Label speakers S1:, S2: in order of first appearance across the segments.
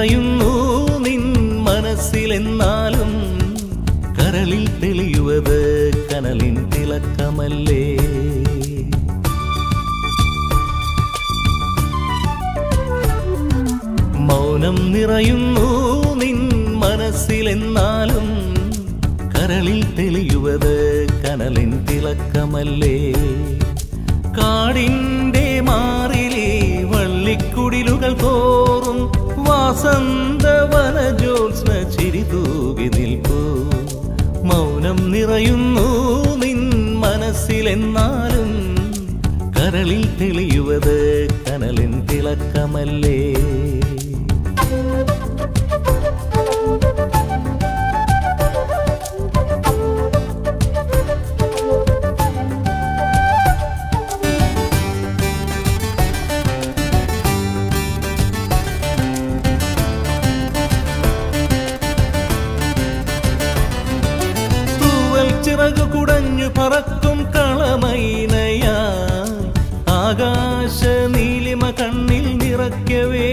S1: നിറയുന്നു നിൻ മനസ്സിലെന്നാലും കരളിൽ തെളിയുവത് കനലിൻ തിളക്കമല്ലേ. മൗനം നിറയുന്നു നിൻ മനസ്സിലെന്നാലും കരളിൽ തെളിയുവത് കനലിൻ തിളക്കമല്ലേ. കാടിന്റെ മാറിലെ വള്ളിക്കുടിലുകൾ തോറും വാസന്തവന ജ്യോത്സ്ന ചിരി തൂകി നിൽപ്പൂ. മൗനം നിറയുന്നു നിൻ മനസ്സിലെന്നാലും കരളിൽ തെളിയുവത് കനലിൻ തിളക്കമല്ലേ. ചിറകു കുടഞ്ഞു പറക്കും കളമൈനയായി ആകാശ നീലിമ കണ്ണിൽ നിറയ്ക്കവേ.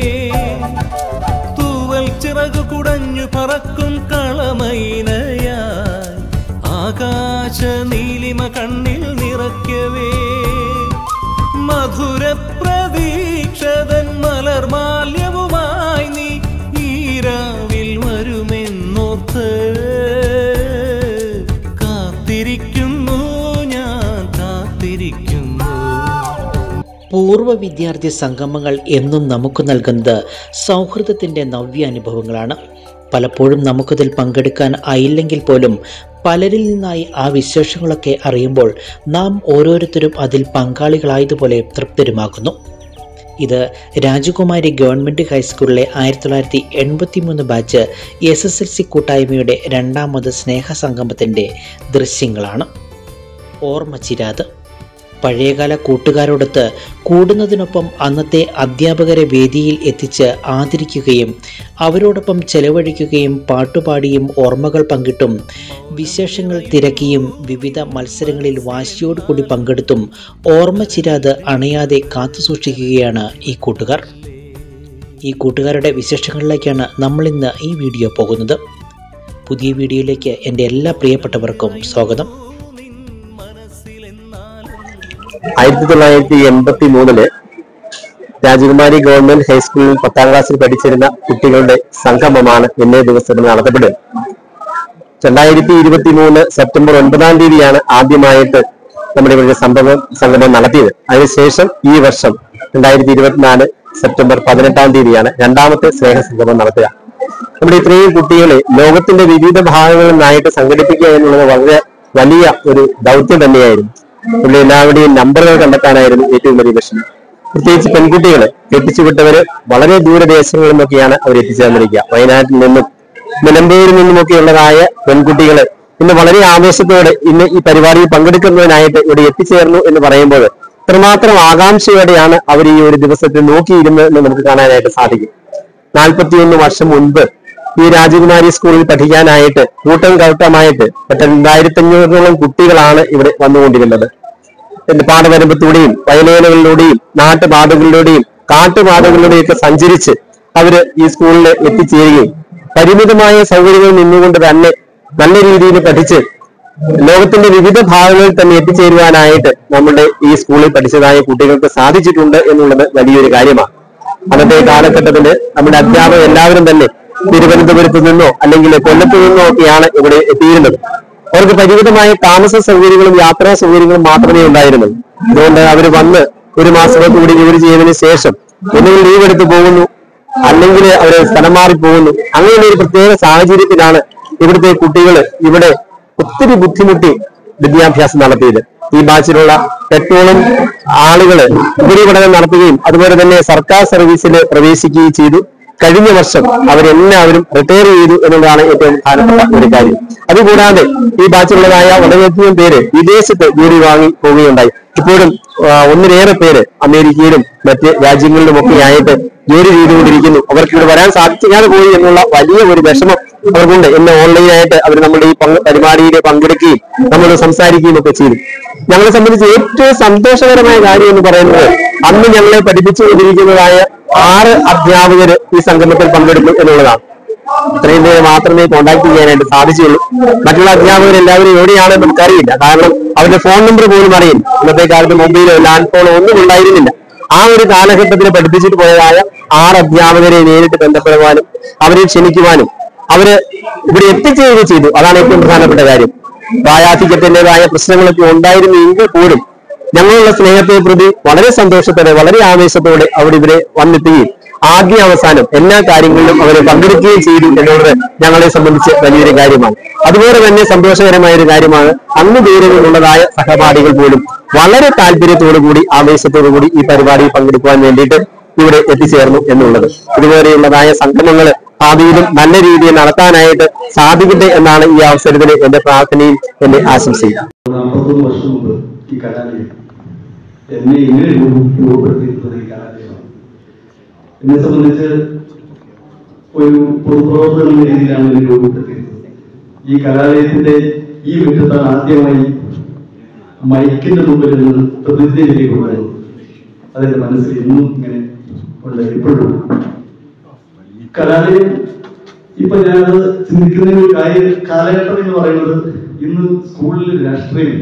S1: തൂവൽ ചിറകു കുടഞ്ഞു പറക്കും കളമൈനയായി ആകാശ നീലിമ കണ്ണിൽ നിറയ്ക്കവേ. മധുര പ്രതീക്ഷതൻ മലർമാല്യവുമായി നീ ഈരാവിൽ വരുമെന്നോർത്ത്
S2: പൂർവ്വ വിദ്യാർത്ഥി സംഗമങ്ങൾ എന്നും നമുക്ക് നൽകുന്നത് സൗഹൃദത്തിൻ്റെ നവ്യാനുഭവങ്ങളാണ്. പലപ്പോഴും നമുക്കതിൽ പങ്കെടുക്കാൻ ആയില്ലെങ്കിൽ പോലും പലരിൽ നിന്നായി ആ വിശേഷങ്ങളൊക്കെ അറിയുമ്പോൾ നാം ഓരോരുത്തരും അതിൽ പങ്കാളികളായതുപോലെ തൃപ്തരുമാകുന്നു. ഇത് രാജകുമാരി ഗവൺമെൻറ് ഹൈസ്കൂളിലെ 1983 ബാച്ച് SSLC കൂട്ടായ്മയുടെ രണ്ടാമത് സ്നേഹസംഗമത്തിൻ്റെ ദൃശ്യങ്ങളാണ്. ഓർമ്മ ചിരാത്. പഴയകാല കൂട്ടുകാരോടൊത്ത് കൂടുന്നതിനൊപ്പം അന്നത്തെ അധ്യാപകരെ വേദിയിൽ എത്തിച്ച് ആദരിക്കുകയും അവരോടൊപ്പം ചെലവഴിക്കുകയും പാട്ടുപാടിയും ഓർമ്മകൾ പങ്കിട്ടും വിശേഷങ്ങൾ തിരക്കിയും വിവിധ മത്സരങ്ങളിൽ വാശിയോടുകൂടി പങ്കെടുത്തും ഓർമ്മ ചിരാത് അണയാതെ കാത്തുസൂക്ഷിക്കുകയാണ് ഈ കൂട്ടുകാർ. ഈ കൂട്ടുകാരുടെ വിശേഷങ്ങളിലേക്കാണ് നമ്മളിന്ന് ഈ വീഡിയോ പോകുന്നത്. പുതിയ വീഡിയോയിലേക്ക് എൻ്റെ എല്ലാ പ്രിയപ്പെട്ടവർക്കും സ്വാഗതം.
S3: 1983 രാജകുമാരി ഗവൺമെന്റ് ഹൈസ്കൂളിൽ 10ാം ക്ലാസ്സിൽ പഠിച്ചിരുന്ന കുട്ടികളുടെ സംഗമമാണ് ഇന്നേ ദിവസം നടത്തപ്പെടുന്നത്. 2023 സെപ്റ്റംബർ 9-ാം തീയതിയാണ് ആദ്യമായിട്ട് നമ്മുടെ ഇവിടെ സംഗമം നടത്തിയത്. അതിനുശേഷം ഈ വർഷം 2024 സെപ്റ്റംബർ 18-ാം തീയതിയാണ് രണ്ടാമത്തെ സ്നേഹസംഗമം നടത്തുക. നമ്മുടെ ഇത്രയും കുട്ടികളെ ലോകത്തിന്റെ വിവിധ ഭാഗങ്ങളിൽ നിന്നായിട്ട് സംഘടിപ്പിക്കുക എന്നുള്ളത് വളരെ വലിയ ഒരു ദൗത്യം തന്നെയായിരുന്നു. ഇവിടെ എല്ലാവരുടെയും നമ്പറുകൾ കണ്ടെത്താനായിരുന്നു ഏറ്റവും വലിയ പ്രശ്നം. പ്രത്യേകിച്ച് പെൺകുട്ടികളെ എത്തിച്ചുവിട്ടവര് വളരെ ദൂരദേശങ്ങളിൽ നിന്നൊക്കെയാണ് അവർ എത്തിച്ചേർന്നിരിക്കുക. വയനാട്ടിൽ നിന്നും നിലമ്പൂരിൽ നിന്നുമൊക്കെയുള്ളതായ പെൺകുട്ടികള് ഇന്ന് വളരെ ആവേശത്തോടെ ഇന്ന് ഈ പരിപാടിയിൽ പങ്കെടുക്കുന്നതിനായിട്ട് ഇവിടെ എത്തിച്ചേർന്നു എന്ന് പറയുമ്പോൾ ഇത്രമാത്രം ആകാംക്ഷയോടെയാണ് അവർ ഈ ഒരു ദിവസത്തെ നോക്കിയിരുന്നത് എന്ന് നമുക്ക് കാണാനായിട്ട് സാധിക്കും. 41 വർഷം മുൻപ് ഈ രാജകുമാരി സ്കൂളിൽ പഠിക്കാനായിട്ട് കൂട്ടമായിട്ട് 2500-ഓളം കുട്ടികളാണ് ഇവിടെ വന്നുകൊണ്ടിരുന്നത്. പാടവരമ്പത്തൂടെയും വയലേലകളിലൂടെയും നാട്ടുപാതകളിലൂടെയും കാട്ടുപാതകളിലൂടെയും ഒക്കെ സഞ്ചരിച്ച് അവര് ഈ സ്കൂളിൽ എത്തിച്ചേരുകയും പരിമിതമായ സൗകര്യങ്ങളിൽ നിന്നുകൊണ്ട് തന്നെ നല്ല രീതിയിൽ പഠിച്ച് ലോകത്തിന്റെ വിവിധ ഭാഗങ്ങളിൽ തന്നെ എത്തിച്ചേരുവാനായിട്ട് നമ്മുടെ ഈ സ്കൂളിൽ പഠിച്ചതായ കുട്ടികൾക്ക് സാധിച്ചിട്ടുണ്ട് എന്നുള്ളത് വലിയൊരു കാര്യമാണ്. അന്നത്തെ കാലഘട്ടത്തില് നമ്മുടെ അധ്യാപകർ എല്ലാവരും തന്നെ തിരുവനന്തപുരത്ത് നിന്നോ അല്ലെങ്കിൽ കൊല്ലത്ത് നിന്നോ ഒക്കെയാണ് ഇവിടെ എത്തിയിരുന്നത്. അവർക്ക് പരിമിതമായ താമസ സൗകര്യങ്ങളും യാത്രാ സൗകര്യങ്ങളും മാത്രമേ ഉണ്ടായിരുന്നുള്ളൂ. അതുകൊണ്ട് അവർ വന്ന് ഒരു മാസം കൂടി ജോലി ചെയ്തതിനു ശേഷം ഒന്നുകിൽ ലീവ് എടുത്ത് പോകുന്നു, അല്ലെങ്കിൽ അവര് സ്ഥലം മാറി പോകുന്നു. അങ്ങനെ ഒരു പ്രത്യേക സാഹചര്യത്തിലാണ് ഇവിടുത്തെ കുട്ടികൾ ഇവിടെ ഒത്തിരി ബുദ്ധിമുട്ടി വിദ്യാഭ്യാസം നടത്തിയത്. ഈ ബാച്ചിലുള്ള 8ഓളം ആളുകള് ഉപരിപഠനം നടത്തുകയും അതുപോലെ തന്നെ സർക്കാർ സർവീസിൽ പ്രവേശിക്കുകയും ചെയ്തു. കഴിഞ്ഞ വർഷം അവരെല്ലാവരും റിട്ടയർ ചെയ്തു എന്നുള്ളതാണ് ഏറ്റവും പ്രധാനപ്പെട്ട ഒരു കാര്യം. അതുകൂടാതെ ഈ ബാച്ചിലുള്ളതായ വളരെയധികം പേര് വിദേശത്ത് ജോലി വാങ്ങി പോവുകയുണ്ടായി. ഇപ്പോഴും ഒന്നിലേറെ പേര് അമേരിക്കയിലും മറ്റ് രാജ്യങ്ങളിലുമൊക്കെ ആയിട്ട് ജോലി ചെയ്തുകൊണ്ടിരിക്കുന്നു. അവർക്ക് ഇവിടെ വരാൻ സാധിക്കാതെ പോയി എന്നുള്ള വലിയ ഒരു വിഷമം അവർക്കുണ്ട്. ഇന്ന് ഓൺലൈനായിട്ട് അവർ നമ്മുടെ ഈ പരിപാടിയിൽ പങ്കെടുക്കുകയും നമ്മൾ സംസാരിക്കുകയും ഒക്കെ ചെയ്തു. ഞങ്ങളെ സംബന്ധിച്ച് ഏറ്റവും സന്തോഷകരമായ കാര്യം എന്ന് പറയുന്നത് അന്ന് ഞങ്ങളെ പഠിപ്പിച്ചുകൊണ്ടിരിക്കുന്നതായ 6 അധ്യാപകര് ഈ സംഗമത്തിൽ പങ്കെടുത്തു എന്നുള്ളതാണ്. ഇത്രയും പേര് മാത്രമേ കോൺടാക്ട് ചെയ്യാനായിട്ട് സാധിച്ചുള്ളൂ. മറ്റുള്ള അധ്യാപകരെല്ലാവരും എവിടെയാണെന്ന് നമുക്കറിയില്ല. കാരണം അവരുടെ ഫോൺ നമ്പർ പോലും അറിയില്ല. ഇന്നത്തെ കാലത്ത് മൊബൈലോ ലാൻഡ് ഫോണോ ഒന്നും ഉണ്ടായിരുന്നില്ല. ആ ഒരു കാലഘട്ടത്തിൽ പഠിപ്പിച്ചിട്ട് പോയതായ 6 അധ്യാപകരെ നേരിട്ട് ബന്ധപ്പെടുവാനും അവരെ ക്ഷണിക്കുവാനും അവര് ഇവിടെ എത്തിച്ചേരുകയും ചെയ്തു. അതാണ് ഏറ്റവും പ്രധാനപ്പെട്ട കാര്യം. പ്രായാധിക്യത്തിൻ്റെതായ പ്രശ്നങ്ങളൊക്കെ ഉണ്ടായിരുന്നെങ്കിൽ പോലും ഞങ്ങളുള്ള സ്നേഹത്തെ പ്രതി വളരെ സന്തോഷത്തോടെ വളരെ ആവേശത്തോടെ അവിടെ ഇവരെ വന്നെത്തുകയും ആദ്യ അവസാനം എല്ലാ കാര്യങ്ങളിലും അവരെ പങ്കെടുക്കുകയും ചെയ്തു എന്നുള്ളത് ഞങ്ങളെ സംബന്ധിച്ച് വലിയൊരു കാര്യമാണ്. അതുപോലെ തന്നെ സന്തോഷകരമായ ഒരു കാര്യമാണ് അങ്ങ് ദൂരങ്ങളുള്ളതായ സഹപാഠികൾ പോലും വളരെ താല്പര്യത്തോടു കൂടി ആവേശത്തോടു കൂടി ഈ പരിപാടിയിൽ പങ്കെടുക്കുവാൻ വേണ്ടിയിട്ട് ഇവിടെ എത്തിച്ചേർന്നു എന്നുള്ളത്. ഇതുപോലെയുള്ളതായ സംഗമങ്ങൾ ഭാവിയിലും നല്ല രീതിയിൽ നടത്താനായിട്ട് സാധിക്കട്ടെ എന്നാണ് ഈ അവസരത്തിൽ എന്റെ പ്രാർത്ഥനയും എന്റെ ആശംസയും.
S4: 40 വർഷം മുമ്പ് ഈ കലാലയം എന്നെ ഇങ്ങനെ രൂപപ്പെടുത്തിയിട്ടുള്ളത് ഈ കലാലയമാണ്. എന്നെ സംബന്ധിച്ച് ഒരു പൊതുപ്രവർത്തനം എന്ന രീതിയിലാണ് എന്നെ രൂപപ്പെടുത്തിയിട്ടുള്ളത്. ഈ കലാലയത്തിന്റെ ഈ മുറ്റത്താണ് ആദ്യമായി മൈക്കിന്റെ മുമ്പിൽ നിന്ന് പ്രതിജ്ഞ ചെയ്യപ്പെടുന്നത്. അതെന്റെ മനസ്സിൽ ഇന്നും ഇങ്ങനെ ഉണ്ട്. ഇപ്പോഴും കലാലയം ഇപ്പൊ ഞാനത് ചിന്തിക്കുന്ന ഒരു കാലഘട്ടം എന്ന് പറയുന്നത് ഇന്ന് സ്കൂളിൽ രാഷ്ട്രീയമില്ല.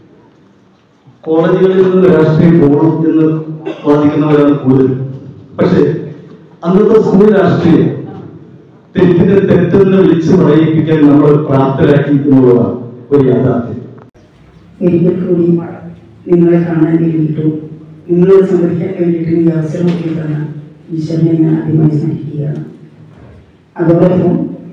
S4: കോളേജുകളിൽ നിന്ന് രാഷ്ട്രീയം പോകണം എന്ന് വാദിക്കുന്നവരാണ് കൂടുതൽ. പക്ഷെ അന്നത്തെ സ്കൂൾ രാഷ്ട്രീയം തെറ്റിനെ തെറ്റെന്ന് വിളിച്ചു പറയിപ്പിക്കാൻ നമ്മൾ പ്രാപ്തരാക്കി എന്നുള്ളതാണ് ഒരു യാഥാർത്ഥ്യം.
S5: ഒരിക്കൽ കൂടി നിങ്ങളെ കാണാൻ വേണ്ടിയിട്ടും നിങ്ങളോട് സംവദിക്കാൻ വേണ്ടിയിട്ടും ഈ അവസരം കിട്ടുന്ന ഈശ്വരനെ ഞാൻ ആദ്യമായി സ്നേഹിക്കുകയാണ്. അതോടൊപ്പം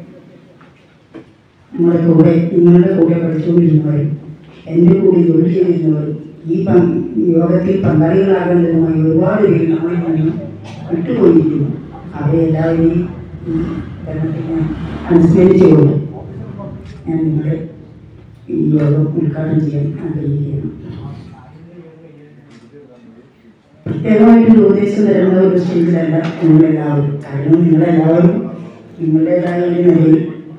S5: നിങ്ങളുടെ കൂടെ പഠിച്ചുകൊണ്ടിരുന്നവരും എൻ്റെ കൂടെ ജോലി ചെയ്തിരുന്നവരും ഈ യോഗത്തിൽ പങ്കാളികളാകേണ്ടതുമായി ഒരുപാട് പേര് നമ്മളിൽ നിന്ന് വിട്ടുപോയിരിക്കുന്നു. അവരെ എല്ലാവരെയും ഈ ഭരണത്തിന് അനുസ്മരിച്ചുകൊണ്ട് ഞാൻ നിങ്ങളെ ഈ യോഗം ഉദ്ഘാടനം ചെയ്യാൻ ആഗ്രഹിക്കുകയാണ്. പ്രത്യേകമായിട്ടൊരു ഉപദേശം തരുന്ന ഒരു സ്റ്റേജിലല്ല നിങ്ങളെല്ലാവരും. കാരണം നിങ്ങളെല്ലാവരും നിങ്ങളുടേതായ ഒരു നിലയിൽ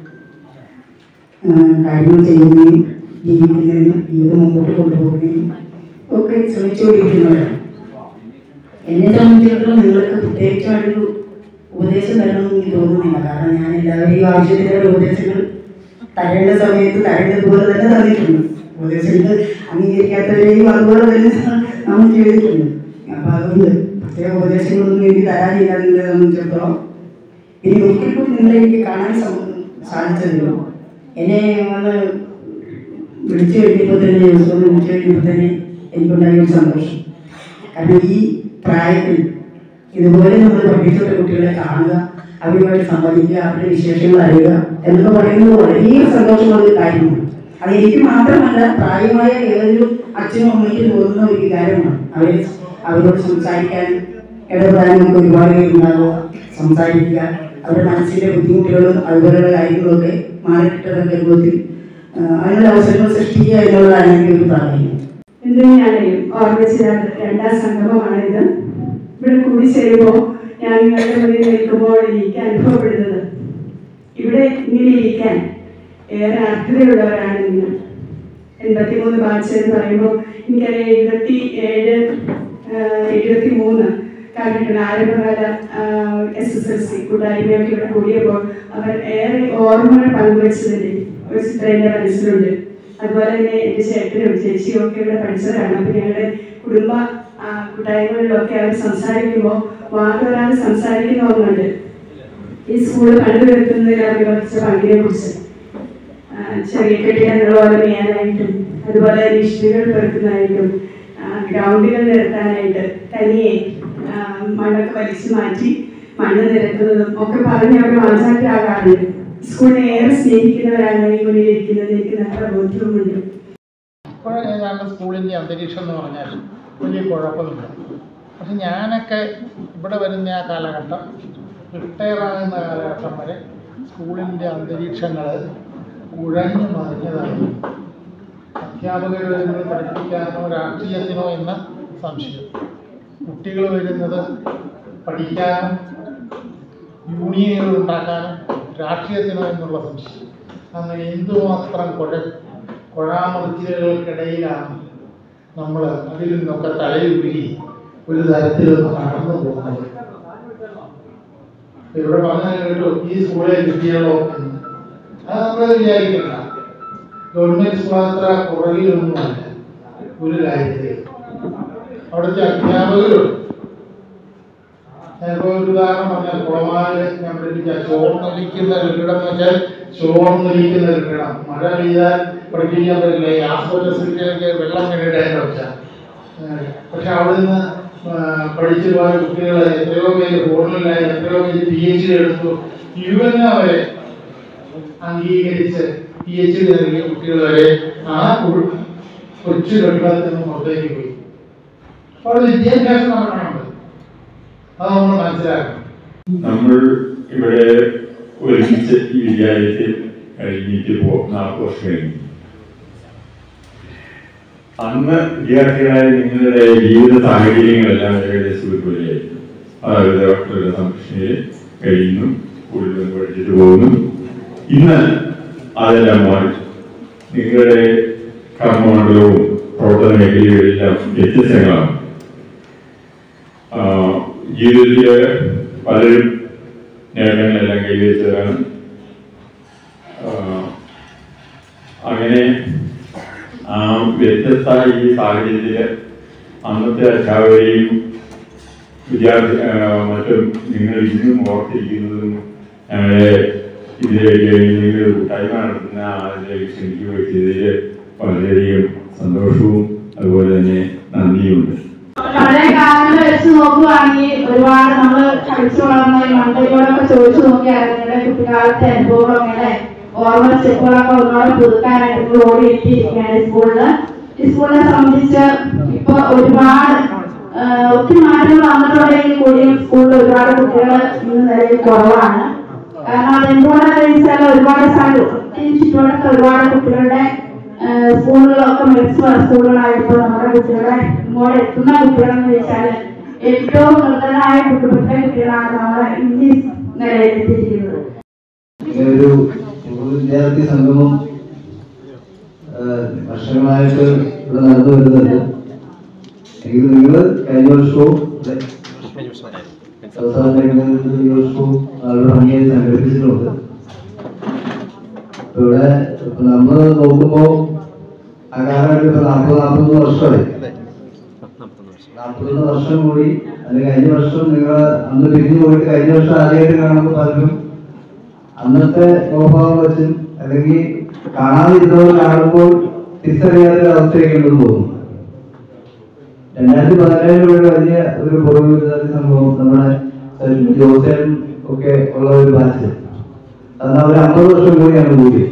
S5: കാര്യങ്ങൾ ചെയ്യുകയും ജീവിക്കുന്നതിനും ജീവിതം മുമ്പോട്ട് കൊണ്ടുപോകുകയും ഒക്കെ ശ്രമിച്ചുകൊണ്ടിരിക്കുന്നവരാണ്. എന്നെ സംബന്ധിച്ചിടത്തോളം നിങ്ങൾക്ക് പ്രത്യേകിച്ചായിട്ടൊരു ഉപദേശം തരണമെന്ന് എനിക്ക് തോന്നുന്നില്ല. കാരണം ഞാൻ എല്ലാവരെയും ആവശ്യത്തിലുള്ള ഉപദേശങ്ങൾ തരേണ്ട സമയത്ത് തരേണ്ടതുപോലെ തന്നെ തന്നിട്ടുണ്ട്. ഉപദേശങ്ങൾ അംഗീകരിക്കാത്തവരെയും അതുപോലെ തന്നെ നമ്മൾ ചെയ്തിട്ടുണ്ട്. അപ്പം അതുകൊണ്ട് പ്രത്യേക ഉപദേശങ്ങളൊന്നും എനിക്ക് തരാനില്ല നിങ്ങളെ സംബന്ധിച്ചിടത്തോളം. ഇനി ഒരിക്കൽ കൂടി നിങ്ങളെ എനിക്ക് കാണാൻ സാധിച്ചതില്ലോ. എന്നെ വന്ന് വിളിച്ചു കഴിഞ്ഞപ്പോൾ തന്നെ ദിവസവും വിളിച്ചു കഴിഞ്ഞപ്പോൾ തന്നെ എനിക്കുണ്ടായ ഒരു സന്തോഷം. കാരണം ഈ പ്രായത്തിൽ ഇതുപോലെ നമ്മൾ പഠിപ്പിച്ച കുട്ടികളെ കാണുക, അവരുമായിട്ട് സംവദിക്കുക, അവരുടെ വിശേഷങ്ങൾ അറിയുക എന്നൊക്കെ പറയുന്നത് വളരെ സന്തോഷമുള്ള ഒരു കാര്യമാണ്. അത് എനിക്ക് മാത്രമല്ല പ്രായമായ ഏതൊരു അച്ഛനും അമ്മയ്ക്കും തോന്നുന്ന ഒരു കാര്യമാണ്. അവരോട് സംസാരിക്കാൻ ഇടപെടാനും ഒക്കെ ഒരുപാട് പേരുണ്ടാകുക, സംസാരിക്കുക, അവരുടെ മനസ്സിൻ്റെ ബുദ്ധിമുട്ടുകളും അതുപോലെയുള്ള കാര്യങ്ങളൊക്കെ മാറിക്കിട്ടുന്ന രൂപത്തിൽ അതിനുള്ള അവസരങ്ങൾ സൃഷ്ടിക്കുക എന്നുള്ളതാണ് എൻ്റെ ഒരു പ്രാധാന്യം.
S6: ഇന്ന് ഞാൻ ഓർമ്മിച്ച 2ാം സംഗമമാണിത്. ഇവിടെ കൂടി ചേരുമ്പോൾ ഞാൻ നിങ്ങളുടെ മുന്നിൽ നിൽക്കുമ്പോൾ എനിക്ക് അനുഭവപ്പെടുന്നത് ഇവിടെ ഇങ്ങനെ ഇരിക്കാൻ ഏറെ അർഹതയുള്ളവരാണ് നിങ്ങൾ. 83 ബാച്ച് എന്ന് പറയുമ്പോൾ എനിക്കറിയാം 77-73 കാലഘട്ടം ആരംഭകാല SSLC കൂട്ടായ്മയൊക്കെ ഇവിടെ കൂടിയപ്പോൾ അവർ ഏറെ ഓർമ്മകൾ പങ്കുവച്ചതിൻ്റെ ഒരു ചിത്രം എൻ്റെ മനസ്സിലുണ്ട്. അതുപോലെ തന്നെ എൻ്റെ ചേട്ടനും ചേച്ചിയും ഒക്കെ ഇവിടെ പഠിച്ചവരാണ്. അപ്പം ഞങ്ങളുടെ കുടുംബ കൂട്ടായ്മകളിലൊക്കെ അവർ സംസാരിക്കുമ്പോൾ ഒരാൾ സംസാരിക്കുന്ന ഒന്നുണ്ട്, ഈ സ്കൂളിൽ കണ്ടുവരുത്തുന്നതിൽ അവർ കുറച്ച് പങ്കിനെ കുറിച്ച്. ചെറിയ കെട്ടിടങ്ങൾ ഓർമ്മയാനായിട്ടും അതുപോലെ ഇഷ്ടികൾ പെറുക്കുന്നതായിട്ടും ഗ്രൗണ്ടുകൾ നിരത്താനായിട്ട് തനിയെ മണ്ണൊക്കെ വലിച്ചു മാറ്റി മണ്ണ് നിരത്തുന്നതും ഒക്കെ പറഞ്ഞ് അവർ മാറ്റാക്കാറുണ്ട്. സ്കൂളിനെ ഏറെ സ്നേഹിക്കുന്നവരാണ് ഈ മുന്നിലിരിക്കുന്നത്. എനിക്ക് നല്ല ബോധ്യവുമുണ്ട്.
S7: ഇപ്പോൾ ഞങ്ങളുടെ സ്കൂളിൻ്റെ അന്തരീക്ഷം എന്ന് പറഞ്ഞാൽ വലിയ കുഴപ്പമില്ല. പക്ഷെ ഞാനൊക്കെ ഇവിടെ വരുന്ന ആ കാലഘട്ടം, റിട്ടയറാകുന്ന കാലഘട്ടം വരെ സ്കൂളിൻ്റെ അന്തരീക്ഷങ്ങൾ ഉഴഞ്ഞു മറിഞ്ഞതായിരുന്നു. അധ്യാപകർ വരുന്നത് പഠിപ്പിക്കാനോ രാഷ്ട്രീയത്തിനോ എന്ന സംശയം. കുട്ടികൾ വരുന്നത് പഠിക്കാനും യൂണിയനുകൾ ഉണ്ടാക്കാനും രാഷ്ട്രീയത്തിനോ എന്നുള്ള സംശയം. അങ്ങനെ എന്തുമാത്രം കൊഴാമറിച്ചിലുകൾക്കിടയിലാണ് നമ്മൾ അതിൽ നിന്നൊക്കെ തലയുരുകി ഒരു തരത്തിൽ നടന്നു പോകുന്നത്. ഇവിടെ പറഞ്ഞാൽ കേട്ടു ഈ സ്കൂളിൽ കിട്ടിയാലോ എന്ന്. അത് നമ്മൾ വിചാരിക്കണ്ട. ഗവൺമെന്റ് സ്കൂൾ അത്ര പുറകിലൊന്നുമല്ല ഒരു കാര്യത്തിൽ. അവിടുത്തെ അധ്യാപകരും ഞാനിപ്പോൾ ഒരു ഉദാഹരണം പറഞ്ഞാൽ കുളമാല് ഞാൻ പഠിപ്പിച്ച ചോർന്നൊലിക്കുന്ന കെട്ടിടം എന്ന് വെച്ചാൽ ചോർന്നൊലിക്കുന്ന കെട്ടിടം. മഴ പെയ്താൽ പഠിപ്പിക്കാൻ പറ്റില്ല. ഈ ആസ്പത്രിക്ക് വെള്ളം വേണ്ടിയിട്ടായിരുന്നു വെച്ചാൽ. പക്ഷെ അവിടെ നിന്ന് പഠിച്ചു പോയ കുട്ടികൾ എത്രയോ പേര് ഫോണിലായി, എത്രയോ പേര് PhD എടുത്തു. UN വരെ അംഗീകരിച്ച് PhD നൽകിയ കുട്ടികൾ വരെ ആ കൊച്ചു കെട്ടിടത്തിൽ നിന്ന് പുറത്തേക്ക് പോയി. അപ്പോൾ വിദ്യാഭ്യാസം നടക്കണമുണ്ട്. അത് നമ്മൾ മനസ്സിലാക്കണം.
S8: നമ്മൾ ഇവിടെ ഒരുമിച്ച് ഈ വിദ്യാലയത്തിൽ കഴിഞ്ഞിട്ട് 4 വർഷം കഴിഞ്ഞു. അന്ന് വിദ്യാർത്ഥികളായ നിങ്ങളുടെ ജീവിത സാഹചര്യങ്ങളെല്ലാം ഏകദേശം ഒരുപോലെയായിരുന്നു. അതായത് ഡോക്ടറുടെ സംരക്ഷണയിൽ കഴിയുന്നു, കൂടുതലും പഠിച്ചിട്ട് പോകുന്നു. ഇന്ന് അതെല്ലാം മാറി. നിങ്ങളുടെ കർമ്മമണ്ഡലവും പ്രവർത്തന മേഖലകളെല്ലാം വ്യത്യസ്തങ്ങളാണ്. ജീവിതത്തിൽ പലരും നേട്ടങ്ങളെല്ലാം കൈവരിച്ചതാണ്. അങ്ങനെ ആ വ്യത്യസ്ത ഈ സാഹചര്യത്തിൽ അന്നത്തെ അധ്യാപകരെയും വിദ്യാർത്ഥി മറ്റും നിങ്ങൾ ഇന്നും ഓർത്തിരിക്കുന്നതും ഞങ്ങളെ ഇതിലേക്ക് നിങ്ങൾ കൂട്ടായ്മ നടത്തുന്ന അതിലേക്ക് ക്ഷണിക്കുകയും ചെയ്തതിൽ വളരെയധികം സന്തോഷവും അതുപോലെ തന്നെ നന്ദിയുമുണ്ട്.
S6: പഴയ കാലങ്ങൾ വെച്ച് നോക്കുകയാണെങ്കിൽ ഒരുപാട് നമ്മൾ കളിച്ചു വളർന്ന ഈ മണ്ടയോടൊക്കെ ചോദിച്ചു നോക്കിയാൽ നിങ്ങളുടെ കുട്ടിക്കാലത്തെ അനുഭവങ്ങളെ ഓർമ്മ സ്റ്റെപ്പുകളൊക്കെ ഒന്നോടെ പുതുക്കാനായിട്ട് ഓടിയെത്തിയിരിക്കുകയാണ് ഈ സ്കൂളിനെ സംബന്ധിച്ച് ഇപ്പൊ ഒരുപാട് ഒത്തിരി മാറ്റങ്ങൾ വന്നിട്ടുണ്ടെങ്കിൽ കൂടിയും സ്കൂളിൽ ഒരുപാട് കുട്ടികൾ ഇന്ന് നിലയിൽ കുറവാണ്. കാരണം അതെന്തുകൊണ്ടാണെന്ന് ചോദിച്ചാൽ ഒരുപാട് ചുറ്റുപാടൊക്കെ ഒരുപാട് കുട്ടികളുടെ സ്കൂളുകളൊക്കെ മികച്ച സ്കൂളുകളായിട്ട് നമ്മുടെ കുട്ടികളെ ഇങ്ങോട്ട് എത്തുന്ന കുട്ടികളെന്ന് ചോദിച്ചാൽ ഏറ്റവും നൃത്തനായ കുട്ടികളാണ് നമ്മുടെ ഇന്ത്യ നിലയിലെത്തിയിരിക്കുന്നത്.
S9: ഒരു വിദ്യാർത്ഥി സംഗമം വർഷങ്ങളായിട്ട് ഇവിടെ നടന്നു വരുന്നുണ്ട്. എങ്കിൽ നിങ്ങൾ കഴിഞ്ഞ വർഷവും വളരെ ഭംഗിയായി സംഘടിപ്പിച്ചിട്ടുണ്ട്. ഇവിടെ നമ്മൾ നോക്കുമ്പോൾ ആ കാലഘട്ടം ഇപ്പൊ 40 വർഷമായി. 40 വർഷം കൂടി. അത് കഴിഞ്ഞ വർഷം നിങ്ങൾ അന്ന് പിരിഞ്ഞു പോയിട്ട് കഴിഞ്ഞ വർഷം ആദ്യമായിട്ട് കാണുമ്പോൾ പലരും അന്നത്തെ സ്വഭാവം വെച്ചും അല്ലെങ്കിൽ കാണാതിരുന്നവർ കാണുമ്പോൾ തിരിച്ചറിയാത്ത അവസ്ഥയൊക്കെ ഉണ്ടെന്ന് തോന്നുന്നു. 2017 വലിയ ഒരു പൂർവ്വ സംഭവം നമ്മുടെ ജോസേൻ ഒക്കെ ഉള്ള ഒരു ബാച്ച് അന്ന് അവർ 50 വർഷം കൂടിയാണ് കൂടി.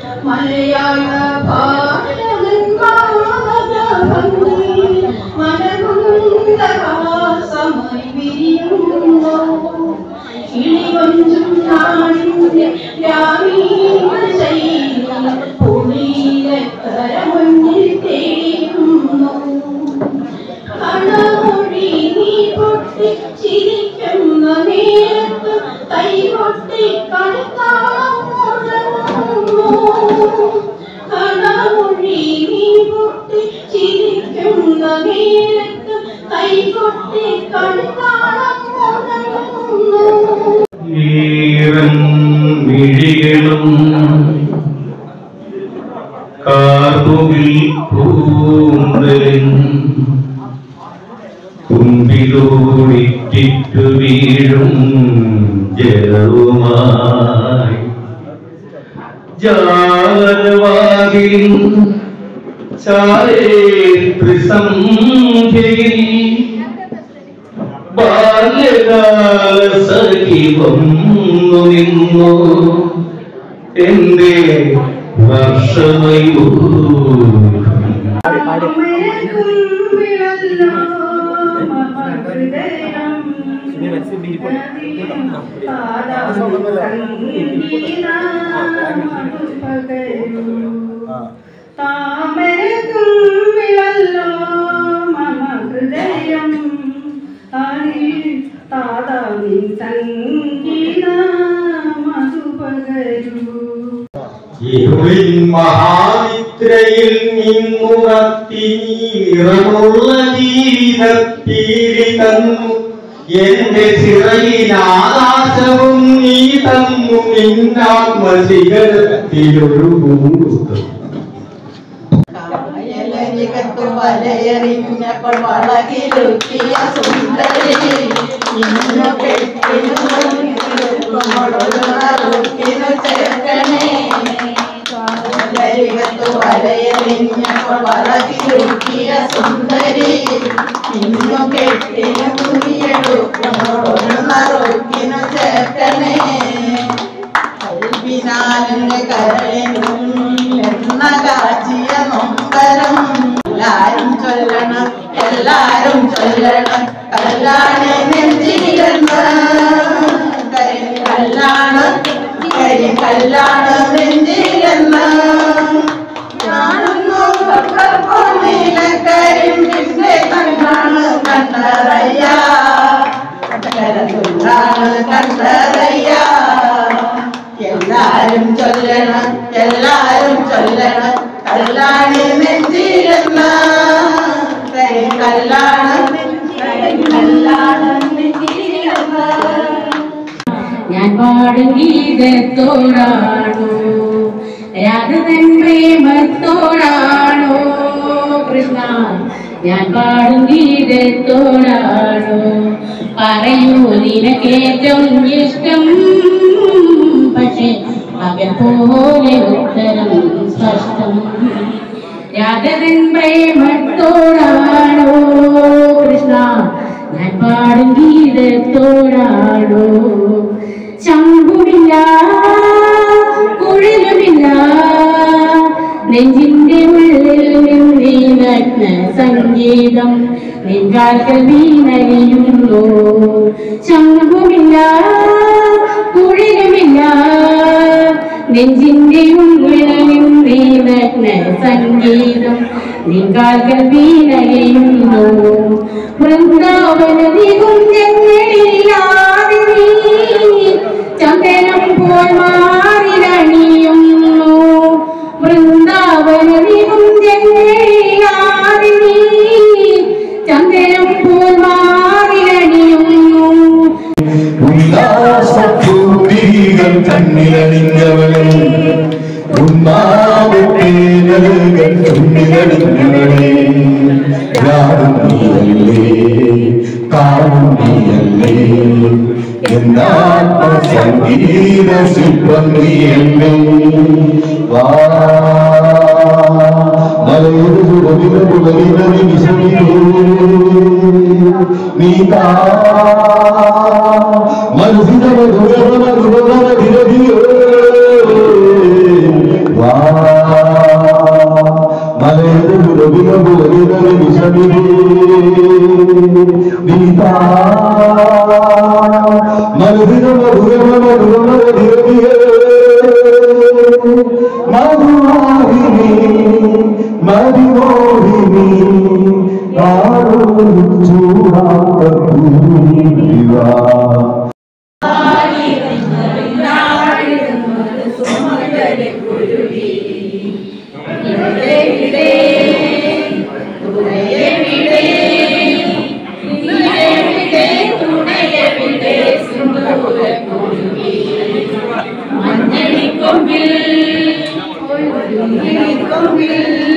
S1: കുമ്പിലൂടിറ്റിട്ടു വീഴും ജലവുമായി ജാലവാതിൽ ചാരേത്രിസന്ധ്യയിൽ ബാല്യകാല സഖി വന്നു നിന്നു എന്റെ വർഷമയൂരം.
S6: താമര സംഗീത മധുപകരൂ.
S1: ഇരുളിൻ മഹാനിദ്രയിൽ നിന്നുണർത്തി നിറമുള്ള ജീവിതത്തീരി തന്നു എന്റെ ചിറയിലാകാശവും നീ തന്നു നിന്നാത്മശിഖരത്തിലൊരു പൂങ്കുത്തം.
S10: കായലരികത്തു വലയെറിഞ്ഞപ്പോൾ വളകിലുക്കിയ സുന്ദരി ഇന്നു കെട്ടിനു ചേർക്കണേ. കായലരികത്തു വലയെറിഞ്ഞപ്പോൾ വളകിലുക്കിയ സുന്ദരി ഇന്നു കെട്ടിനു കുഞ്ഞെടുക്കിനു ചേർക്കണേ. കൽവിനാലിന്റെ കരളിനും എണ്ണ കാച്ചിയ നൊമ്പരം എല്ലാരും ചൊല്ലണം, എല്ലാരും ചൊല്ലണം. കല്ലാണ് നെഞ്ചിലിരുന്ന് കല്ലാണ് കല്ലാണ് നെഞ്ചിലിരുന്ന് കാണുന്നു നീലക്കരിമ്പിന്റെ കണ്ണാണ് കണ്ടറയ്യ കരതുള്ളാണ് കണ്ടറയ്യ. എല്ലാരും ചൊല്ലണം, എല്ലാരും ചൊല്ലണം. കല്ലാണ് നെഞ്ചിരുന്ന കല്ലാണ് കല്ലാണ് നെഞ്ചിരുന്ന.
S11: ഞാൻ പാടും ഗീതത്തോടാണോ രാധതൻ പ്രേമത്തോടാണോ കൃഷ്ണ? ഞാൻ പാടും ഗീതത്തോടാണോ? പറയൂ നിനക്കേറ്റവും ഇഷ്ടം. പക്ഷേ മകൻ പോലെ ഉത്തരം സ്പഷ്ടം. രാധതൻ പ്രേമത്തോടാണോ കൃഷ്ണ? ഞാൻ പാടും ഗീതത്തോടാണോ? ചങ്കുമില്ല കുഴലുമില്ല നെഞ്ചിന്റെ ഉള്ളിൽ നിന്നീ നഗ്ന സംഗീതം നിൻകാൽക്കൽ വീണലിയുന്നു. ചങ്കുമില്ല കുഴലുമില്ല നെഞ്ചിന്റെ ഉള്ളിൽ നിന്നീ നഗ്ന സംഗീതം നിൻകാൽക്കൽ വീണലിയുന്നു. വൃന്ദാവന നികുഞ്ചങ്ങളിലാതെ നീ ചന്ദനം പോൽ മാറിലണിയുന്നു. വൃന്ദാവന നികുഞ്ചങ്ങളിലാതെ നീ ചന്ദനം പോൽ മാറിലണിയുന്നു.
S12: ഉല്ലാസപ്പൂതികൾ കണ്ണിലണിഞ്ഞവളെ ഉന്നാമത്തേനകൾ ചുണ്ടിലണിഞ്ഞവളെ യാതും നീയല്ലേ കാവും നീയല്ലേ എന്നാത്മ സംഗീത ശില്പം നീയല്ലേ. വാ മലയുടെ വിഷമിക്കൂ നീ താ മനസ്സിന മധുരമധുരമധിരതിയോ. വാ മലയുടെ വിഷമിക്കൂ നീ താ മനസ്സിന മധുരമധുരമധിരതിയോ. മധുവാഹിനി മധുമോഹിനി ചൂടാത്ത പൂവിവാ.
S11: മഞ്ഞളിക്കൊമ്പിൽ